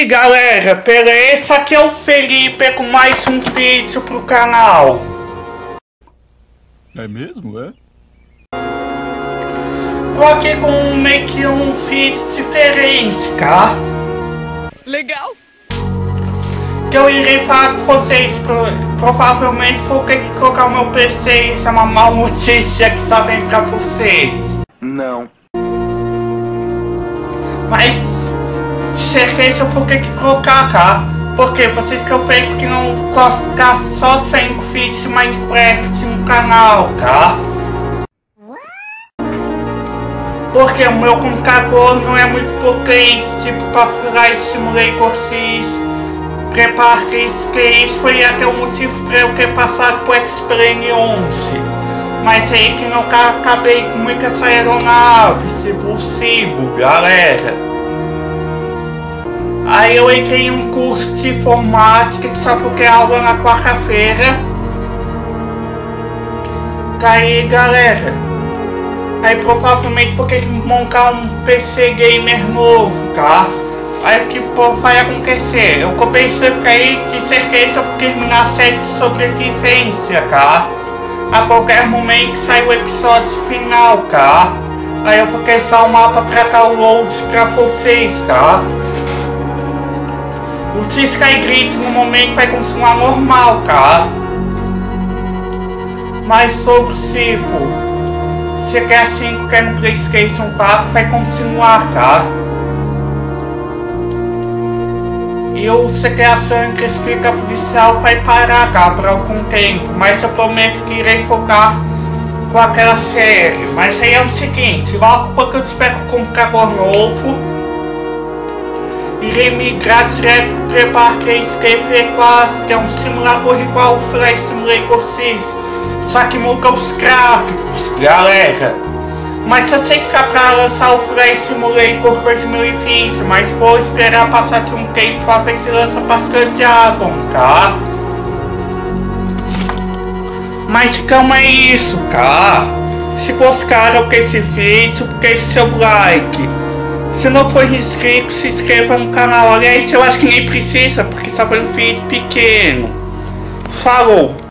aí galera, beleza? Esse aqui é o Felipe com mais um vídeo pro canal. É mesmo, é? Tô aqui com meio que um vídeo diferente, tá? Legal! Que eu irei falar com vocês, provavelmente vou ter que colocar o meu PC, isso é uma má notícia que só vem pra vocês. Não. Mas certeza eu vou ter que colocar, tá? Porque vocês que eu vejo que não colocar só 5 vídeos de Minecraft no canal, tá? Porque o meu computador não é muito potente, tipo para Flight Simulator 6, Prepare que isso foi até o motivo para eu ter passado pro X-Plane 11. Mas aí que não acabei com muitas aeronaves, se possível, galera. Aí eu entrei em um curso de informática que só vou ter aula na quarta-feira. Aí galera, aí provavelmente vou ter que montar um PC gamer novo, tá? Aí o que vai acontecer? Eu pensei que aí de certeza eu vou terminar a série de sobrevivência, tá? A qualquer momento sai o episódio final, tá? Aí eu vou testar o mapa para download pra vocês, tá? O Skygrid no momento vai continuar normal, tá? Mas sobre tipo, se quer 5 quer no PlayStation 4 vai continuar, tá? E o CTA Sanchez fica policial vai parar, tá? Por algum tempo, mas eu prometo que irei focar com aquela série. Mas aí é o seguinte, logo quando eu tiver com o computador novo, irei migrar direto para Prepare que escrever, claro, que é um simulador igual o Flight Simulator 6, só que muda os gráficos, galera. Mas eu sei que tá pra lançar o Flight Simulator 2020, mas vou esperar passar de um tempo pra ver se lança bastante addon, tá? Mas calma é isso, tá? Se gostaram desse vídeo, deixe seu like. Se não for inscrito, se inscreva no canal. Aliás, eu acho que nem precisa, porque só foi um vídeo pequeno. Falou!